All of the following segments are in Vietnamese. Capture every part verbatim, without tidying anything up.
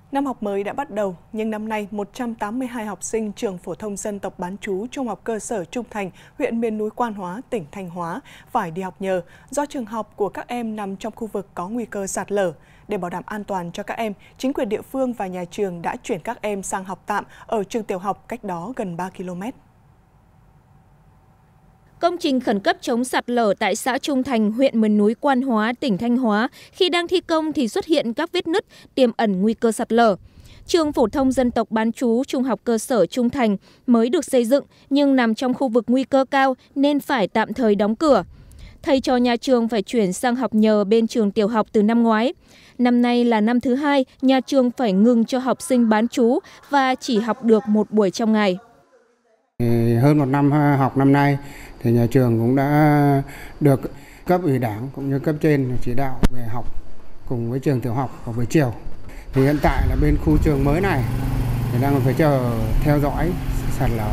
Năm học mới đã bắt đầu, nhưng năm nay một trăm tám mươi hai học sinh trường phổ thông dân tộc bán trú trung học cơ sở Trung Thành, huyện miền núi Quan Hóa, tỉnh Thanh Hóa phải đi học nhờ do trường học của các em nằm trong khu vực có nguy cơ sạt lở. Để bảo đảm an toàn cho các em, chính quyền địa phương và nhà trường đã chuyển các em sang học tạm ở trường tiểu học cách đó gần ba ki lô mét. Công trình khẩn cấp chống sạt lở tại xã Trung Thành, huyện miền núi Quan Hóa, tỉnh Thanh Hóa, khi đang thi công thì xuất hiện các vết nứt tiềm ẩn nguy cơ sạt lở. Trường phổ thông dân tộc bán trú trung học cơ sở Trung Thành mới được xây dựng nhưng nằm trong khu vực nguy cơ cao nên phải tạm thời đóng cửa. Thầy trò nhà trường phải chuyển sang học nhờ bên trường tiểu học từ năm ngoái. Năm nay là năm thứ hai, nhà trường phải ngừng cho học sinh bán trú và chỉ học được một buổi trong ngày. Hơn một năm học năm nay, thì nhà trường cũng đã được cấp ủy đảng cũng như cấp trên chỉ đạo về học cùng với trường tiểu học vào buổi chiều. Thì hiện tại là bên khu trường mới này thì đang phải chờ theo dõi sạt lở.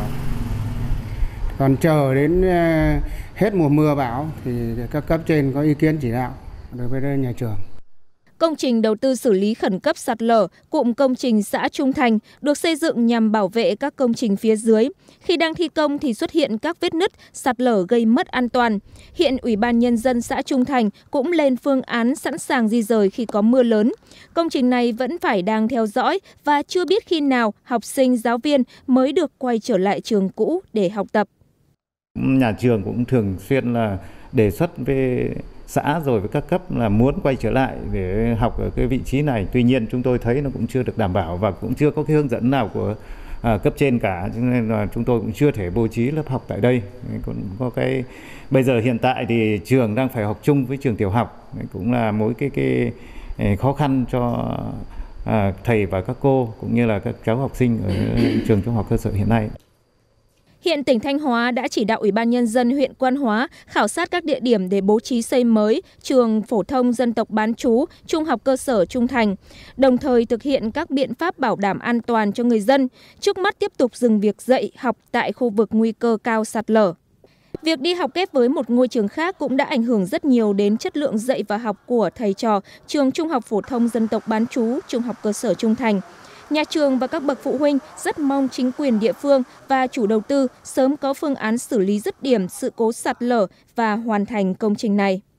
Còn chờ đến hết mùa mưa bão thì các cấp trên có ý kiến chỉ đạo đối với nhà trường. Công trình đầu tư xử lý khẩn cấp sạt lở, cụm công trình xã Trung Thành được xây dựng nhằm bảo vệ các công trình phía dưới. Khi đang thi công thì xuất hiện các vết nứt, sạt lở gây mất an toàn. Hiện Ủy ban Nhân dân xã Trung Thành cũng lên phương án sẵn sàng di rời khi có mưa lớn. Công trình này vẫn phải đang theo dõi và chưa biết khi nào học sinh, giáo viên mới được quay trở lại trường cũ để học tập. Nhà trường cũng thường xuyên là đề xuất về xã rồi với các cấp là muốn quay trở lại để học ở cái vị trí này. Tuy nhiên chúng tôi thấy nó cũng chưa được đảm bảo và cũng chưa có cái hướng dẫn nào của à, cấp trên cả, cho nên là chúng tôi cũng chưa thể bố trí lớp học tại đây. Còn có cái bây giờ hiện tại thì trường đang phải học chung với trường tiểu học, cũng là mỗi cái cái khó khăn cho à, thầy và các cô cũng như là các cháu học sinh ở trường trung học cơ sở hiện nay. Hiện tỉnh Thanh Hóa đã chỉ đạo Ủy ban Nhân dân huyện Quan Hóa khảo sát các địa điểm để bố trí xây mới trường phổ thông dân tộc bán trú trung học cơ sở Trung Thành, đồng thời thực hiện các biện pháp bảo đảm an toàn cho người dân, trước mắt tiếp tục dừng việc dạy học tại khu vực nguy cơ cao sạt lở. Việc đi học ghép với một ngôi trường khác cũng đã ảnh hưởng rất nhiều đến chất lượng dạy và học của thầy trò trường trung học phổ thông dân tộc bán trú trung học cơ sở Trung Thành. Nhà trường và các bậc phụ huynh rất mong chính quyền địa phương và chủ đầu tư sớm có phương án xử lý dứt điểm sự cố sạt lở và hoàn thành công trình này.